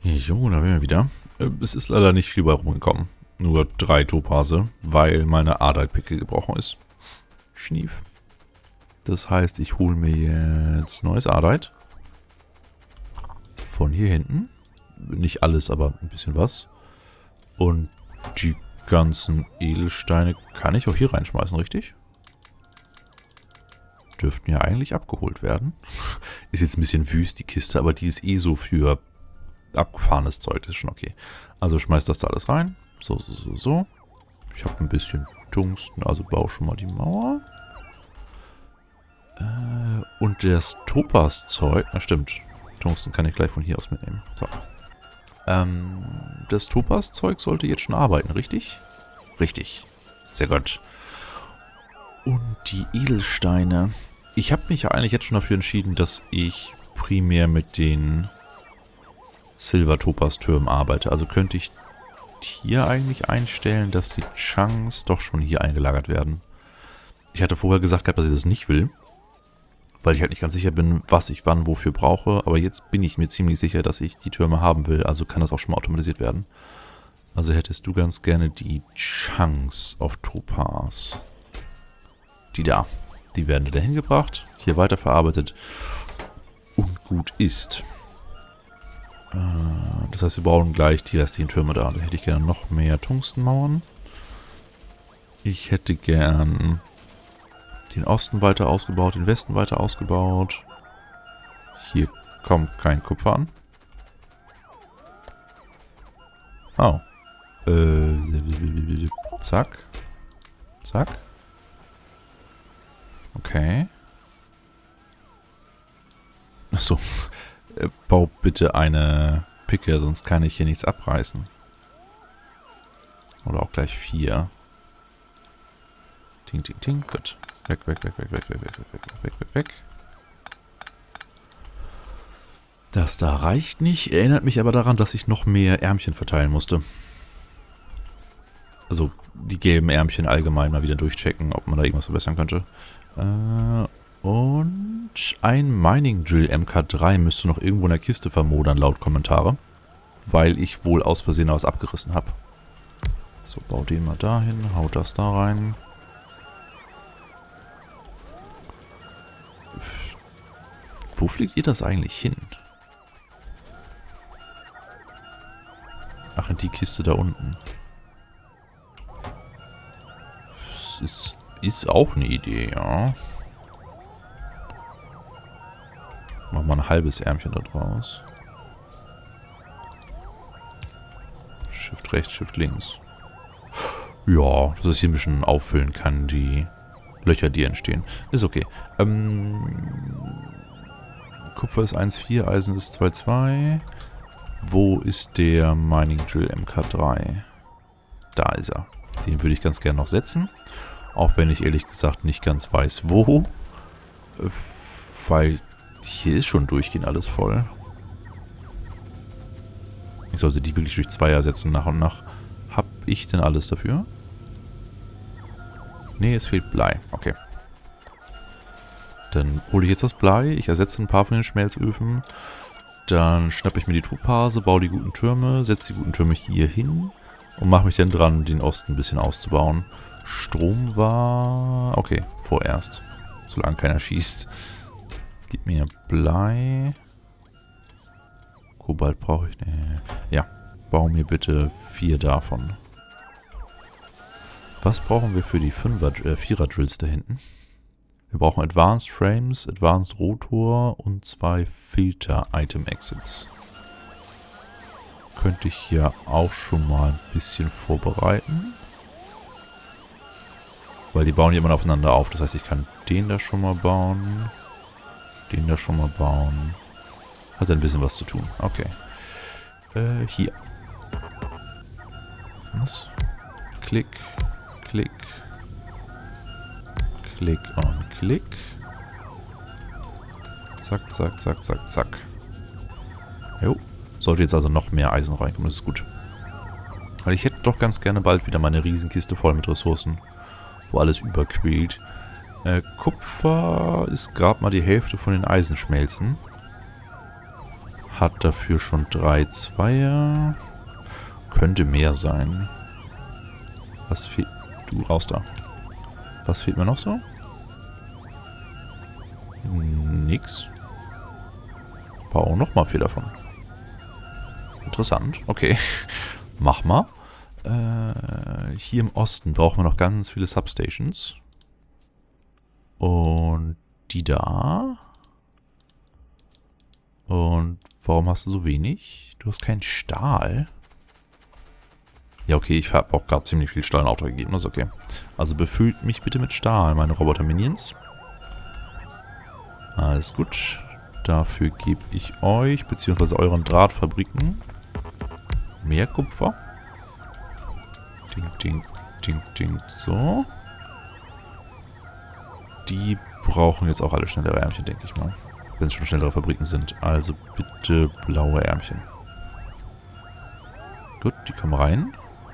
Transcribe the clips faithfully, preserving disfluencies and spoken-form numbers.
Jo, da wären wir wieder. Es ist leider nicht viel bei rumgekommen. Nur drei Topase, weil meine Adalpicke gebrochen ist. Schnief. Das heißt, ich hole mir jetzt neues Adite. Von hier hinten. Nicht alles, aber ein bisschen was. Und die ganzen Edelsteine kann ich auch hier reinschmeißen, richtig? Dürften ja eigentlich abgeholt werden. Ist jetzt ein bisschen wüst, die Kiste, aber die ist eh so für abgefahrenes Zeug. Das ist schon okay. Also schmeißt das da alles rein. So, so, so, so. Ich habe ein bisschen Tungsten, also baue schon mal die Mauer. Äh, und das Topaz-Zeug, na stimmt. Tungsten kann ich gleich von hier aus mitnehmen. So. Ähm, das Topaz-Zeug sollte jetzt schon arbeiten, richtig? Richtig. Sehr gut. Und die Edelsteine. Ich habe mich ja eigentlich jetzt schon dafür entschieden, dass ich primär mit den Silver-Topaz-Türmen arbeite. Also könnte ich hier eigentlich einstellen, dass die Chunks doch schon hier eingelagert werden. Ich hatte vorher gesagt gehabt, dass ich das nicht will, weil ich halt nicht ganz sicher bin, was ich wann wofür brauche. Aber jetzt bin ich mir ziemlich sicher, dass ich die Türme haben will. Also kann das auch schon mal automatisiert werden. Also hättest du ganz gerne die Chunks auf Topaz. Die da. Die werden dahin gebracht, hier weiterverarbeitet und gut ist. Äh, das heißt, wir bauen gleich die restlichen Türme da. Da hätte ich gerne noch mehr Tungstenmauern. Ich hätte gern den Osten weiter ausgebaut, den Westen weiter ausgebaut. Hier kommt kein Kupfer an. Oh. Äh, zack. Zack. Okay. Achso. Bau bitte eine Picke, sonst kann ich hier nichts abreißen. Oder auch gleich vier. Ting, ting, ting. Gut. Weg, weg, weg, weg, weg, weg, weg, weg, weg, weg, weg, weg. Das da reicht nicht. Erinnert mich aber daran, dass ich noch mehr Ärmchen verteilen musste. Also die gelben Ärmchen allgemein mal wieder durchchecken, ob man da irgendwas verbessern könnte. Äh, und ein Mining Drill M K drei müsste noch irgendwo in der Kiste vermodern, laut Kommentare. Weil ich wohl aus Versehen was abgerissen habe. So, bau den mal dahin, haut das da rein. Wo fliegt ihr das eigentlich hin? Ach, in die Kiste da unten. Das ist, ist auch eine Idee, ja. Machen wir ein halbes Ärmchen da draus. Shift rechts, Shift links. Ja, dass ich hier ein bisschen auffüllen kann, die Löcher, die entstehen. Ist okay. Ähm, Kupfer ist eins Komma vier, Eisen ist zwei Komma zwei. Wo ist der Mining Drill M K drei? Da ist er. Den würde ich ganz gerne noch setzen. Auch wenn ich ehrlich gesagt nicht ganz weiß, wo. Weil hier ist schon durchgehend alles voll. Ich sollte die wirklich durch zwei ersetzen nach und nach. Hab ich denn alles dafür? Nee, es fehlt Blei. Okay. Dann hole ich jetzt das Blei. Ich ersetze ein paar von den Schmelzöfen. Dann schnappe ich mir die Topase, baue die guten Türme, setze die guten Türme hier hin und mache mich dann dran, den Osten ein bisschen auszubauen. Strom war... Okay, vorerst. Solange keiner schießt. Gib mir Blei. Kobalt brauche ich nicht. Ja, bau mir bitte vier davon. Was brauchen wir für die Fünfer, äh, Vierer Drills da hinten? Wir brauchen Advanced Frames, Advanced Rotor und zwei Filter Item Exits. Könnte ich hier auch schon mal ein bisschen vorbereiten. Weil die bauen hier immer aufeinander auf. Das heißt, ich kann den da schon mal bauen. Den da schon mal bauen. Hat ein bisschen was zu tun. Okay. Äh, hier. Was? Klick. Klick. Klick und Klick. Zack, zack, zack, zack, zack. Jo. Sollte jetzt also noch mehr Eisen reinkommen. Das ist gut. Weil ich hätte doch ganz gerne bald wieder meine Riesenkiste voll mit Ressourcen. Wo alles überquillt. Äh, Kupfer ist gerade mal die Hälfte von den Eisenschmelzen. Hat dafür schon drei Zweier. Könnte mehr sein. Was fehlt... Du, raus da. Was fehlt mir noch so? Nix. Bau nochmal vier davon. Interessant. Okay. Mach mal. Äh, hier im Osten brauchen wir noch ganz viele Substations. Und die da. Und warum hast du so wenig? Du hast keinen Stahl. Ja, okay, ich habe auch gerade ziemlich viel Stahl in Auftrag gegeben. Das ist okay. Also befüllt mich bitte mit Stahl, meine Roboter-Minions. Alles gut. Dafür gebe ich euch, beziehungsweise euren Drahtfabriken, mehr Kupfer. Ding, ding, ding, ding. So. Die brauchen jetzt auch alle schnellere Ärmchen, denke ich mal. Wenn es schon schnellere Fabriken sind. Also bitte blaue Ärmchen. Gut, die kommen rein.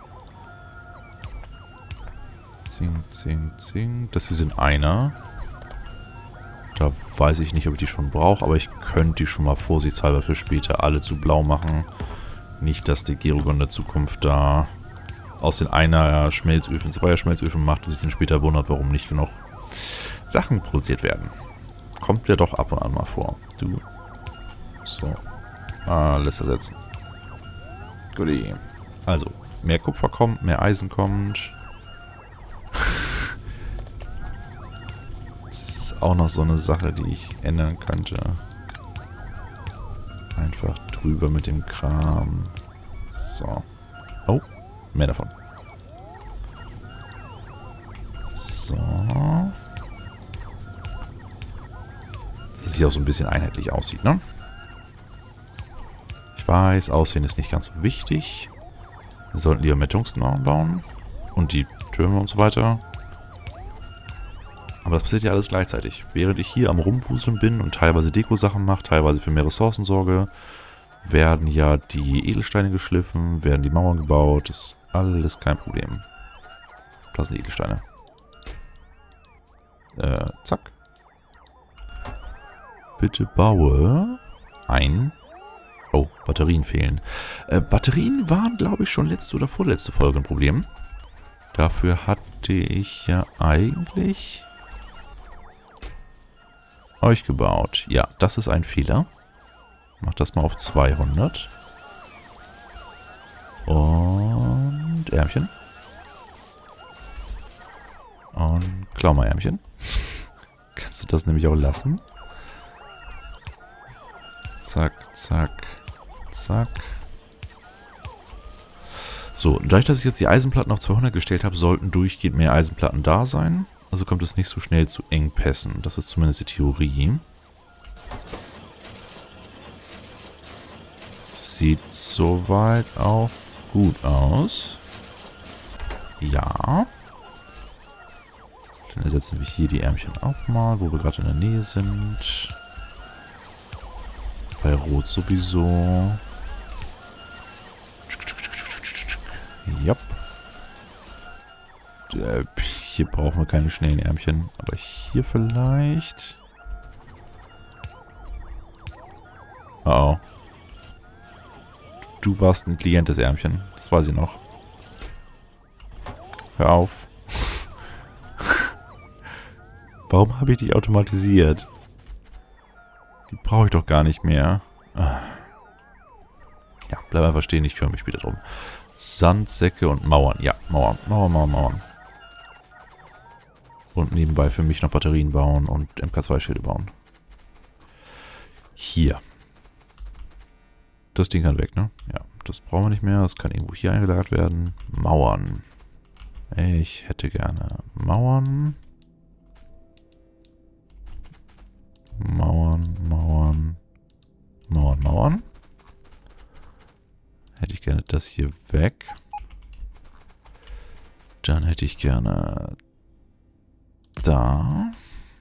Zing, zing, zing. Das hier sind einer. Da weiß ich nicht, ob ich die schon brauche, aber ich könnte die schon mal vorsichtshalber für später alle zu blau machen. Nicht, dass der Gerogon in der Zukunft da aus den einer Schmelzöfen zweier Schmelzöfen macht und sich dann später wundert, warum nicht genug Sachen produziert werden. Kommt ja doch ab und an mal vor. Du. So. Alles ersetzen. Guti. Also, mehr Kupfer kommt, mehr Eisen kommt. Das ist auch noch so eine Sache, die ich ändern könnte. Einfach drüber mit dem Kram. So. Oh, mehr davon. So. Dass es hier auch so ein bisschen einheitlich aussieht, ne? Ich weiß, Aussehen ist nicht ganz so wichtig. Wir sollten lieber mehr Tungsten bauen. Und die Türme und so weiter. Aber das passiert ja alles gleichzeitig. Während ich hier am Rumwuseln bin und teilweise Deko-Sachen mache, teilweise für mehr Ressourcen sorge, werden ja die Edelsteine geschliffen, werden die Mauern gebaut. Das ist alles kein Problem. Das sind die Edelsteine. Äh, zack. Bitte baue ein... Oh, Batterien fehlen. Äh, Batterien waren, glaube ich, schon letzte oder vorletzte Folge ein Problem. Dafür hatte ich ja eigentlich euch gebaut. Ja, das ist ein Fehler. Mach das mal auf zweihundert. Und Ärmchen. Und klau mal Ärmchen. Kannst du das nämlich auch lassen? Zack, zack, zack. So, dadurch, dass ich jetzt die Eisenplatten auf zweihundert gestellt habe, sollten durchgehend mehr Eisenplatten da sein. Also kommt es nicht so schnell zu Engpässen. Das ist zumindest die Theorie. Sieht soweit auch gut aus. Ja. Dann ersetzen wir hier die Ärmchen auch mal, wo wir gerade in der Nähe sind. Bei Rot sowieso. Jop. Äh, hier brauchen wir keine schnellen Ärmchen. Aber hier vielleicht. Oh oh. Du warst ein intelligentes Ärmchen. Das weiß ich noch. Hör auf. Warum habe ich dich automatisiert? Die brauche ich doch gar nicht mehr. Ja, bleib einfach stehen. Ich kümmere mich später drum. Sandsäcke und Mauern. Ja, Mauern, Mauern, Mauern, Mauern. Und nebenbei für mich noch Batterien bauen und M K zwei Schilde bauen. Hier. Das Ding kann weg, ne? Ja, das brauchen wir nicht mehr. Das kann irgendwo hier eingelagert werden. Mauern. Ich hätte gerne Mauern. Mauern, Mauern. Mauern, Mauern. Hätte ich gerne das hier weg. Dann hätte ich gerne da.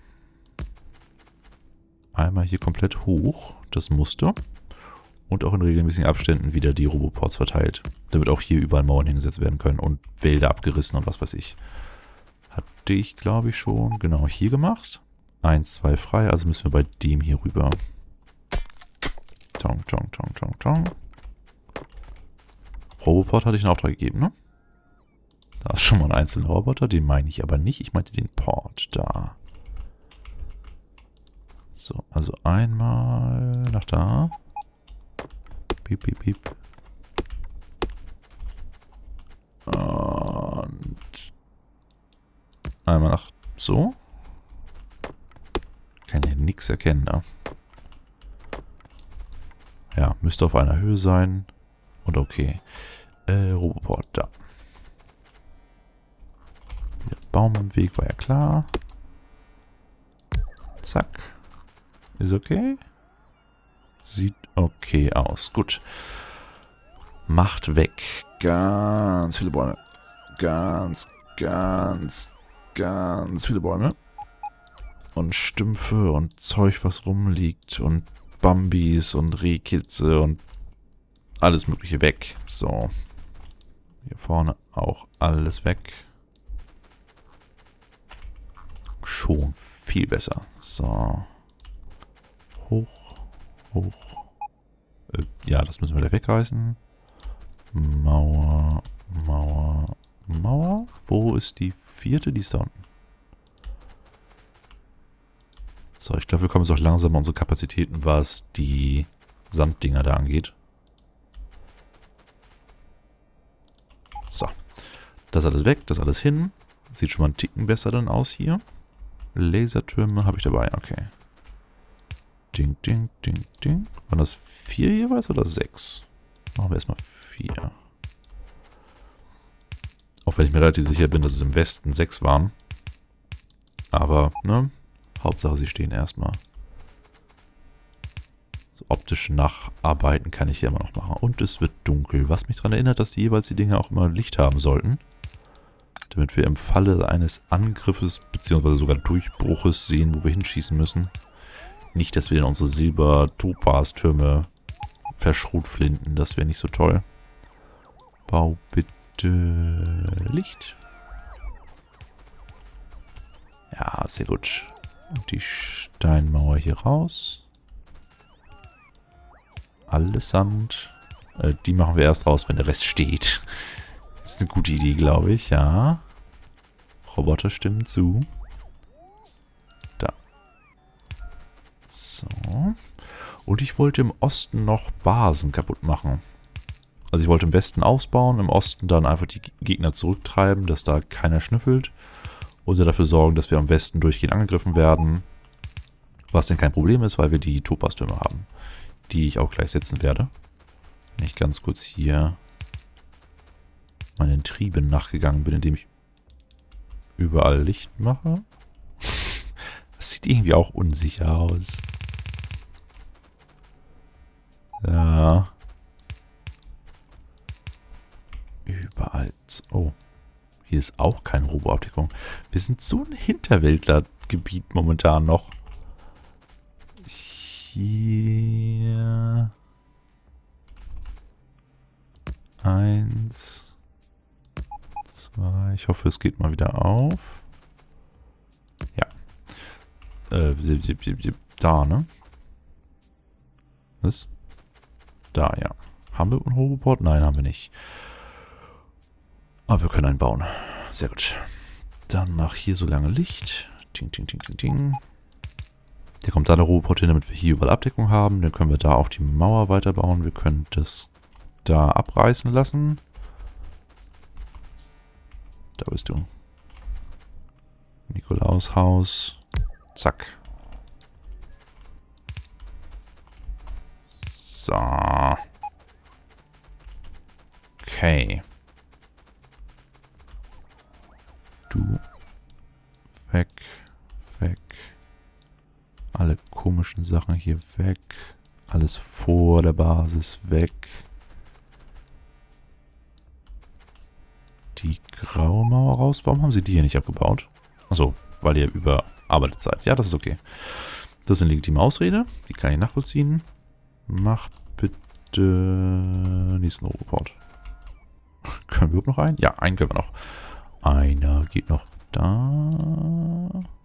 Einmal hier komplett hoch, das Muster. Und auch in regelmäßigen Abständen wieder die Roboports verteilt. Damit auch hier überall Mauern hingesetzt werden können und Wälder abgerissen und was weiß ich. Hatte ich, glaube ich, schon genau hier gemacht. Eins, zwei frei, also müssen wir bei dem hier rüber. Tong, tong, tong, tong, tong. Roboport hatte ich einen Auftrag gegeben, ne? Da ist schon mal ein einzelner Roboter, den meine ich aber nicht. Ich meinte den Port, da. So, also einmal nach da. Piep, piep, piep. Und einmal nach so. Kann ja nichts erkennen, da. Ja, müsste auf einer Höhe sein. Und okay. Äh, Roboport, da. Der Baum im Weg war ja klar. Zack. Ist okay. Sieht okay aus. Gut. Macht weg. Ganz viele Bäume. Ganz, ganz, ganz viele Bäume. Und Stümpfe und Zeug, was rumliegt. Und Bambis und Rehkitze und alles Mögliche weg. So. Hier vorne auch alles weg. Schon viel besser. So. Hoch, hoch. Äh, ja, das müssen wir gleich wegreißen. Mauer, Mauer, Mauer. Wo ist die vierte? Die ist da unten. So, ich glaube, wir kommen jetzt auch langsam an unsere Kapazitäten, was die Sanddinger da angeht. So. Das alles weg, das alles hin. Sieht schon mal einen Ticken besser dann aus hier. Lasertürme habe ich dabei, okay. Ding, ding, ding, ding. Waren das vier jeweils oder sechs? Machen wir erstmal vier. Auch wenn ich mir relativ sicher bin, dass es im Westen sechs waren. Aber, ne? Hauptsache, sie stehen erstmal. So optisch nacharbeiten kann ich hier immer noch machen. Und es wird dunkel, was mich daran erinnert, dass die jeweils die Dinge auch immer Licht haben sollten. Damit wir im Falle eines Angriffes bzw. sogar Durchbruches sehen, wo wir hinschießen müssen. Nicht, dass wir in unsere Silber-Topaz-Türme verschrotflinten. Das wäre nicht so toll. Bau bitte Licht. Ja, sehr gut. Und die Steinmauer hier raus. Alles Sand. Äh, die machen wir erst raus, wenn der Rest steht. Das ist eine gute Idee, glaube ich, ja. Roboter stimmen zu. Da. So. Und ich wollte im Osten noch Basen kaputt machen. Also ich wollte im Westen ausbauen, im Osten dann einfach die Gegner zurücktreiben, dass da keiner schnüffelt. Oder dafür sorgen, dass wir am Westen durchgehend angegriffen werden. Was denn kein Problem ist, weil wir die Topaz-Türme haben. Die ich auch gleich setzen werde. Wenn ich ganz kurz hier meinen Trieben nachgegangen bin, indem ich überall Licht mache. Das sieht irgendwie auch unsicher aus. Ja. Überall. Oh. Hier ist auch keine Robo-Abdeckung. Wir sind so ein Hinterwäldler-Gebiet momentan noch. Hier. Eins. Zwei. Ich hoffe, es geht mal wieder auf. Ja. Äh, da, ne? Was? Da, ja. Haben wir einen Roboport? Nein, haben wir nicht. Aber wir können einen bauen. Sehr gut. Dann mach hier so lange Licht. Ting, ting, ting, ting, ting. Der kommt da der Roboport hin, damit wir hier überall Abdeckung haben. Dann können wir da auch die Mauer weiterbauen. Wir können das da abreißen lassen. Da bist du. Nikolaushaus. Zack. So. Okay. Du. Weg. Weg. Alle komischen Sachen hier weg. Alles vor der Basis weg. Die graue Mauer raus. Warum haben sie die hier nicht abgebaut? Achso, weil ihr überarbeitet seid. Ja, das ist okay. Das ist eine legitime Ausrede. Die kann ich nachvollziehen. Mach bitte nächsten Roboport. Können wir überhaupt noch einen? Ja, einen können wir noch. Einer geht noch da.